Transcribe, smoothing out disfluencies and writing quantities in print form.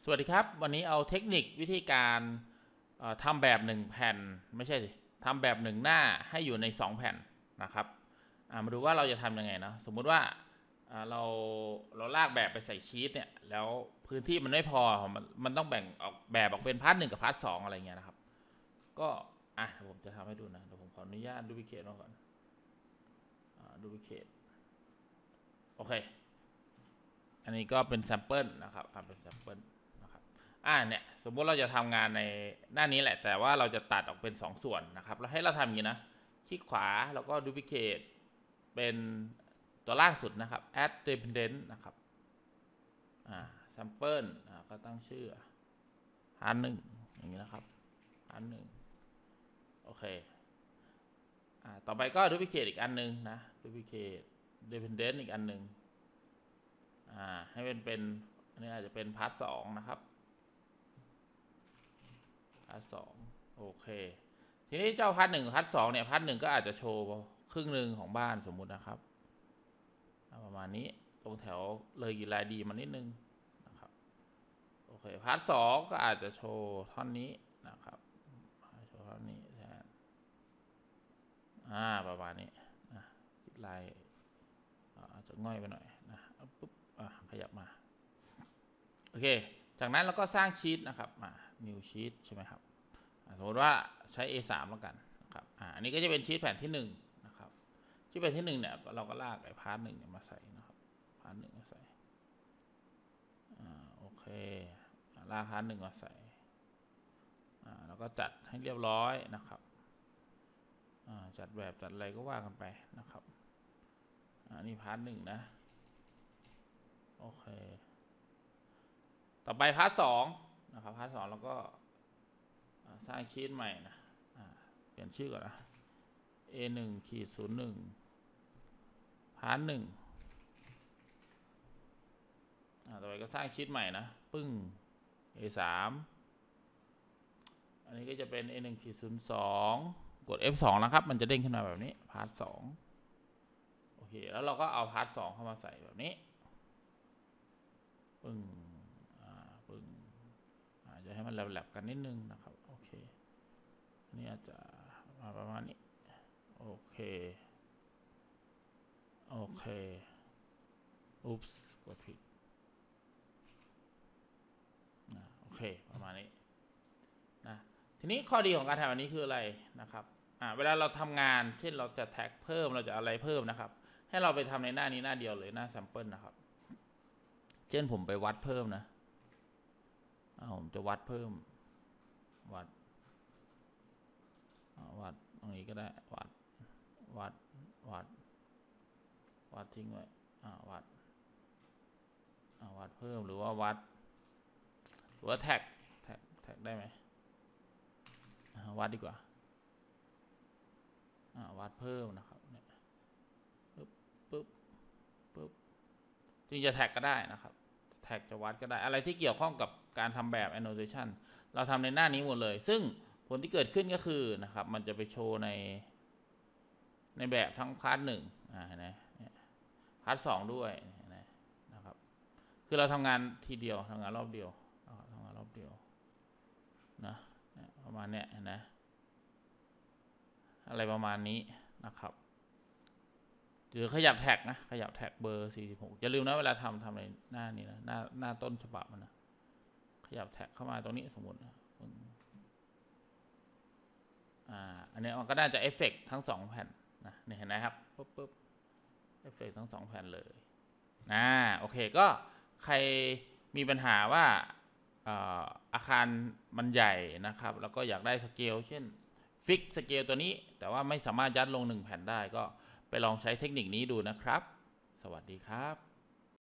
วัสดีครับวันนี้เอาเทคนิควิธีการทำแบบ1แผ่นไม่ใช่สิทำแบบ1หน้าให้อยู่ใน2แผ่นนะครับมาดูว่าเราจะทำยังไงนะสมมุติว่าเราลากแบบไปใส่ชีตเนี่ยแล้วพื้นที่มันไม่พอมันต้องแบ่งออกแบบออกเป็นพาร์ท1กับพาร์ท2อะไรเงี้ยนะครับก็ผมจะทำให้ดูนะเดี๋ยวผมขออนุญาตดูพิเคทมาก่อนดูพิเคทโอเคอันนี้ก็เป็นแซมเปิลนะครับเป็นแซมเปิลเนี่ยสมมติเราจะทำงานในหน้านี้แหละแต่ว่าเราจะตัดออกเป็น2ส่วนนะครับแล้วให้เราทำอย่างนี้นะคลิกขวาแล้วก็ duplicate เป็นตัวล่างสุดนะครับ add dependent นะครับsample ก็ตั้งชื่อพาร์ท1อย่างนี้นะครับพาร์ท1โอเคต่อไปก็ duplicate อีกอันนึงนะ duplicate dependent อีกอันนึงให้เป็นอันนี้อาจจะเป็นพาร์ท2นะครับพาร์ท2โอเคทีนี้เจ้าพาร์ท1พาร์ท2เนี่ยพาร์ท1ก็อาจจะโชว์ครึ่งหนึ่งของบ้านสมมุตินะครับประมาณนี้ตรงแถวเลยกีฬาดีมานิดนึงนะครับโอเคพาร์ท2ก็อาจจะโชว์ท่อนนี้นะครับโชว์ท่อนนี้แทนประมาณนี้ลายอาจจะง่อยไปหน่อยนะปุ๊บขยับมาโอเคจากนั้นเราก็สร้างชีตนะครับnew sheet ใช่ไหมครับสมมติว่าใช้ A3 แล้วกันนะครับอันนี้ก็จะเป็นชีตแผ่นที่1นะครับชีตแผ่นที่1เนี่ยเราก็ลากไอ้พาร์ท1เนี่ยมาใส่นะครับพาร์ท1มาใส่โอเคลากพาร์ท1มาใส่แล้วก็จัดให้เรียบร้อยนะครับจัดแบบจัดอะไรก็ว่ากันไปนะครับนี่พาร์ท1นะโอเคต่อไปพาร์ท2นะครับพาร์ท2เราก็สร้างชีตใหม่นะเปลี่ยนชื่อก่อนนะ A1-01 พาร์ท1ต่อไปก็สร้างชีตใหม่นะปึ้ง A3 อันนี้ก็จะเป็น A1-02 กด F2 นะครับมันจะเด้งขึ้นมาแบบนี้พาร์ท2โอเคแล้วเราก็เอาพาร์ท2เข้ามาใส่แบบนี้ปึ้งปึ้งจะให้มันแลบๆกันนิดนึงนะครับโอเคนี่อาจจะมาประมาณนี้โอเคอุ๊ปส์กดผิดโอเคประมาณนี้นะทีนี้ข้อดีของการทำอันนี้คืออะไรนะครับเวลาเราทำงานเช่นเราจะแท็กเพิ่มเราจะอะไรเพิ่มนะครับให้เราไปทำในหน้านี้หน้าเดียวเลยหน้าแซมเปิลนะครับเช่นผมไปวัดเพิ่มนะผมจะวัดเพิ่มวัดตรงนี้ก็ได้วัดทิ้งไว้วัดเพิ่มหรือว่าวัดหรือว่าแท็กได้ไหมวัดดีกว่าวัดเพิ่มนะครับเนี่ยปึ๊บจริงจะแท็กก็ได้นะครับแท็กจะวัดก็ได้อะไรที่เกี่ยวข้องกับการทำแบบ annotation เราทำในหน้านี้หมดเลยซึ่งผลที่เกิดขึ้นก็คือนะครับมันจะไปโชว์ในแบบทั้งพาร์ท1นะพาร์ท2ด้วยนะครับคือเราทำงานทีเดียวทำงานรอบเดียวนะประมาณเนี้ยนะอะไรประมาณนี้นะครับหรือขยับแท็กนะขยับแท็กเบอร์46อย่าลืมนะเวลาทำในหน้านี้นะหน้าต้นฉบับมันนะขยับแท็กเข้ามาตรงนี้สมมตินะอันนี้มันก็น่าจะเอฟเฟกต์ทั้ง2แผ่นนะนี่เห็นไหมครับปุ๊บเอฟเฟกต์ทั้ง2แผ่นเลยโอเคก็ใครมีปัญหาว่าอาคารมันใหญ่นะครับแล้วก็อยากได้สเกลเช่นฟิกสเกลตัวนี้แต่ว่าไม่สามารถยัดลง1แผ่นได้ก็ไปลองใช้เทคนิคนี้ดูนะครับสวัสดีครับ